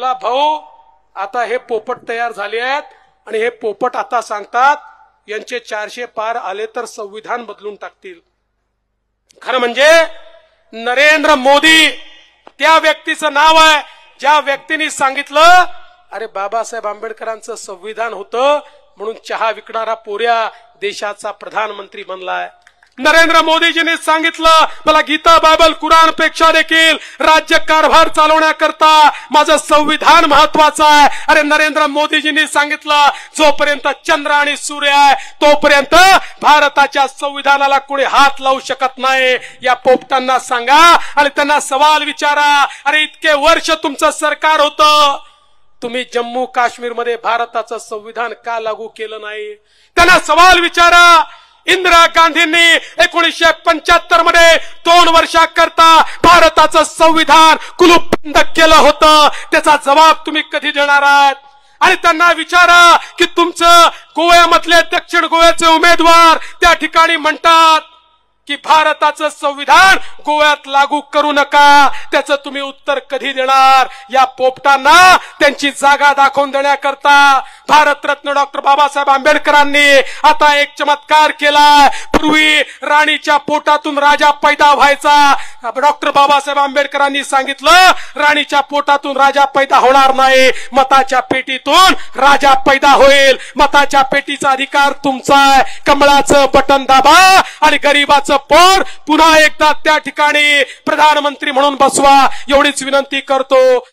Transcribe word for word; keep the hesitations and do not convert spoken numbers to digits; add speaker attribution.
Speaker 1: बोला भाऊ, आता हे पोपट तयार झाले आहेत आणि हे पोपट आता सांगतात यांचे चारशे पार आले तर संविधान बदलून टाकतील. खरं म्हणजे नरेंद्र मोदी त्या व्यक्तीचं नाव आहे ज्या व्यक्तीने सांगितलं अरे बाबासाहेब आंबेडकरांचं संविधान होतं म्हणून चहा विकणारा पोऱ्या देशाचा प्रधानमंत्री बनलाय. नरेंद्र मोदीजींनी सांगितलं मला गीता बायबल कुराण पेक्षा देखील राज्य कारभार चालवण्याकरता माझं संविधान महत्वाचं आहे. अरे नरेंद्र मोदीजींनी सांगितलं जोपर्यंत चंद्र आणि सूर्य आहे तोपर्यंत भारताच्या संविधानाला कोणी हात लावू शकत नाही. या पोपटांना सांगा आणि त्यांना सवाल विचारा, अरे इतके वर्ष तुमचं सरकार होतं, तुम्ही जम्मू काश्मीर मध्ये भारताचं संविधान का लागू केलं नाही? त्यांना सवाल विचारा. इंदिरा गांधींनी एकोणीसशे पंच्याहत्तर मध्ये दोन वर्षाकरता भारताचं संविधान कुलूप बंद केलं होतं, त्याचा जबाब तुम्ही कधी देणार आहात? आणि त्यांना विचारा की तुमचं गोव्यामधले दक्षिण गोव्याचे उमेदवार त्या ठिकाणी म्हणतात की भारताचं संविधान गोव्यात लागू करू नका, त्याचं तुम्ही उत्तर कधी देणार? या पोपटांना त्यांची जागा दाखवून देण्याकरता भारतरत्न डॉक्टर बाबासाहेब आंबेडकरांनी आता एक चमत्कार केला. पूर्वी राणीच्या पोटातून राजा पैदा व्हायचा, डॉक्टर बाबासाहेब आंबेडकरांनी सांगितलं राणीच्या पोटातून राजा पैदा होणार नाही, मताच्या पेटीतून राजा पैदा होईल. मताच्या पेटीचा अधिकार तुमचा आहे. कमळाचं बटन दाबा आणि गरीबाचं पोर पुन्हा एकदा त्या ठिकाणी प्रधानमंत्री म्हणून बसवा, एवढीच विनंती करतो.